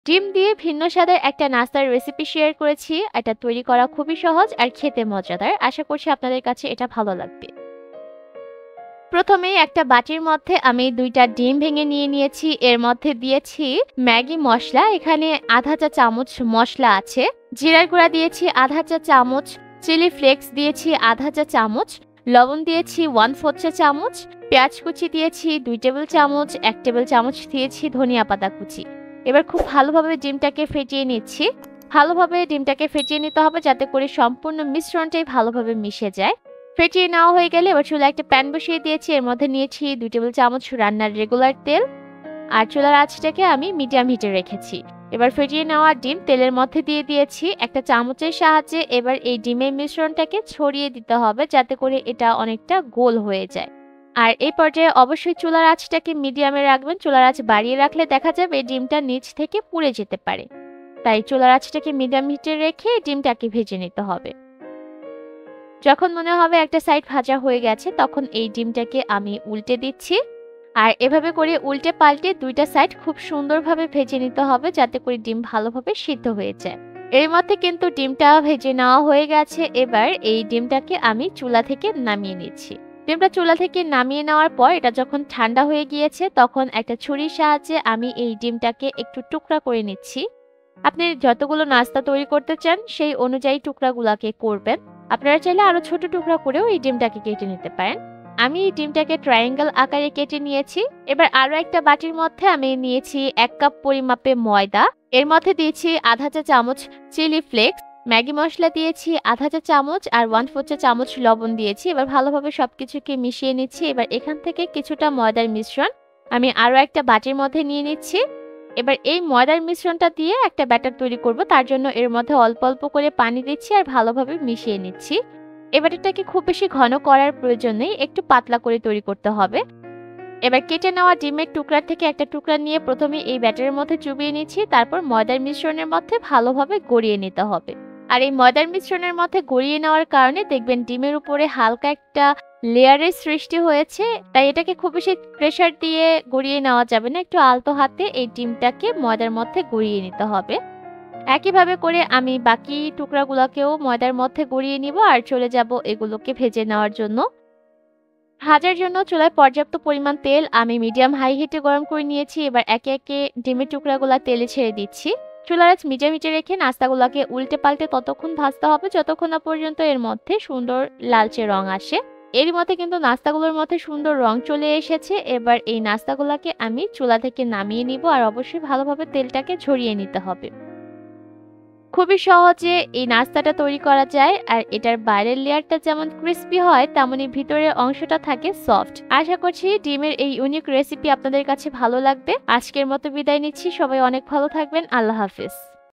ডিম দিয়ে ভিন্ন স্বাদের একটা নাস্তার রেসিপি শেয়ার করেছি। এটা তৈরি করা খুবই সহজ আর খেতে মজাদার। আশা করছি আপনাদের কাছে এটা ভালো লাগবে। প্রথমেই একটা বাটির মধ্যে আমি ২টা ডিম ভেঙে নিয়ে নিয়েছি। এর মধ্যে দিয়েছি ম্যাগি মসলা। এখানে আধা চা চামচ মসলা আছে। জিরার গুঁড়া দিয়েছি আধা চা চামচ, চিলি ফ্লেক্স দিয়েছি আধা চা চামচ, লবণ দিয়েছি 1/4 চা চামচ, পেঁয়াজ কুচি দিয়েছি ২ টেবিল চামচ, ১ টেবিল চামচ দিয়েছি ধনিয়া পাতা কুচি। এবার খুব ভালোভাবে ডিমটাকে ফেটিয়ে নিচ্ছি। ভালোভাবে ডিমটাকে ফেটিয়ে নিতে হবে যাতে করে সম্পূর্ণ মিশ্রণটাই ভালোভাবে মিশে যায়। ফেটিয়ে নেওয়া হয়ে গেলে এবার চুলায় একটা প্যান বসিয়ে দিয়েছি। এর মধ্যে নিয়েছি ২ টেবিল চামচ রান্নার রেগুলার তেল আর চুলার আঁচটাকে আমি মিডিয়াম হিটে রেখেছি। এবার ফেটিয়ে নেওয়া ডিম তেলের মধ্যে দিয়ে দিয়েছি। একটা চামচের সাহায্যে এবার এই ডিমের মিশ্রণটাকে ছড়িয়ে দিতে হবে যাতে করে এটা অনেকটা গোল হয়ে যায়। আর এই পর্যায়ে অবশ্যই চুলার আঁচটাকে মিডিয়ামে রাখবেন। চুলার আঁচ বাড়িয়ে রাখলে দেখা যাবে ডিমটা নিচ থেকে পুড়ে যেতে পারে। তাই চুলার আঁচটাকে মিডিয়াম হিটে রেখে ডিমটাকে ভেজে নিতে হবে। যখন মনে হবে একটা সাইড ভাজা হয়ে গেছে তখন এই ডিমটাকে আমি উল্টে দিচ্ছি। আর এভাবে করে উল্টে পাল্টে ২টা সাইড খুব সুন্দরভাবে ভেজে নিতে হবে যাতে করে ডিম ভালোভাবে সিদ্ধ হয়ে যায়। এর মধ্যে কিন্তু ডিমটা ভেজে নেওয়া হয়ে গেছে। এবার এই ডিমটাকে আমি চুলা থেকে নামিয়ে নিচ্ছি। ডিমটা চুলা থেকে নামিয়ে নেওয়ার পর এটা যখন ঠান্ডা হয়ে গিয়েছে তখন একটা ছুরির সাহায্যে আমি এই ডিমটাকে একটু টুকরা করে নিচ্ছি। আপনি যতগুলো নাস্তা তৈরি করতে চান সেই অনুযায়ী টুকরাগুলাকে করবেন। আপনারা চাইলে আরো ছোট টুকরা করেও এই ডিমটাকে কেটে নিতে পারেন। আমি এই ডিমটাকে ট্রায়াঙ্গেল আকারে কেটে নিয়েছি। এবার আরো একটা বাটির মধ্যে আমি নিয়েছি ১ কাপ পরিমাপে ময়দা। এর মধ্যে দিয়েছি আধা চা চামচ চিলি ফ্লেক্স, ম্যাগি মসলা দিয়েছি আধা চা চামচ আর 1/4 চা চামচ লবণ দিয়েছি। এবার ভালোভাবে সবকিছুকে মিশিয়ে নিচ্ছি। এবার এখান থেকে কিছুটা ময়দার মিশ্রণ আমি আরো একটা বাটির মধ্যে নিয়ে নিচ্ছি। এবার এই ময়দার মিশ্রণটা দিয়ে একটা ব্যাটার তৈরি করব। তার জন্য এর মধ্যে অল্প অল্প করে পানি দিচ্ছি আর ভালোভাবে মিশিয়ে নিচ্ছি। এই ব্যাটারটাকে খুব বেশি ঘন করার প্রয়োজন নেই, একটু পাতলা করে তৈরি করতে হবে। এবার কেটে নেওয়া ডিমের টুকরা থেকে একটা টুকরা নিয়ে প্রথমে এই ব্যাটারের মধ্যে চুবিয়ে নিচ্ছি। তারপর ময়দার মিশ্রণের মধ্যে ভালোভাবে গড়িয়ে নিতে হবে। আর এই ময়দার মিশ্রণের মধ্যে গড়িয়ে নেওয়ার কারণে দেখবেন ডিমের উপরে হালকা একটা লেয়ারের সৃষ্টি হয়েছে। তাই এটাকে খুব বেশি প্রেসার দিয়ে গড়িয়ে নেওয়া যাবে না, একটু আলতো হাতে এই ডিমটাকে ময়দার মধ্যে গড়িয়ে নিতে হবে। একইভাবে করে আমি বাকি টুকরাগুলোকেও ময়দার মধ্যে গড়িয়ে নিব আর চলে যাব এগুলোকে ভেজে নেওয়ার জন্য। ভাজার জন্য চুলায় পর্যাপ্ত পরিমাণ তেল আমি মিডিয়াম হাই হিটে গরম করে নিয়েছি। এবার একে একে ডিমের টুকরাগুলা তেলে ছেড়ে দিচ্ছি। চুলার আঁচ মিডিয়াম হিটে রেখে নাস্তাগুলোকে উল্টে পাল্টে ততক্ষণ ভাজতে হবে যতক্ষণ না পর্যন্ত এর মধ্যে সুন্দর লালচে রং আসে। এরই মধ্যে কিন্তু নাস্তাগুলোর মধ্যে সুন্দর রং চলে এসেছে। এবার এই নাস্তাগুলোকে আমি চুলা থেকে নামিয়ে নিব আর অবশ্যই ভালোভাবে তেলটাকে ঝরিয়ে নিতে হবে। খুবই সহজে এই নাস্তাটা তৈরি করা যায় আর এটার বাইরের লেয়ারটা যেমন ক্রিস্পি হয় তেমনি ভিতরের অংশটা থাকে সফট। আশা করছি ডিমের এই ইউনিক রেসিপি আপনাদের কাছে ভালো লাগবে। আজকের মতো বিদায় নিচ্ছি। সবাই অনেক ভালো থাকবেন। আল্লাহ হাফেজ।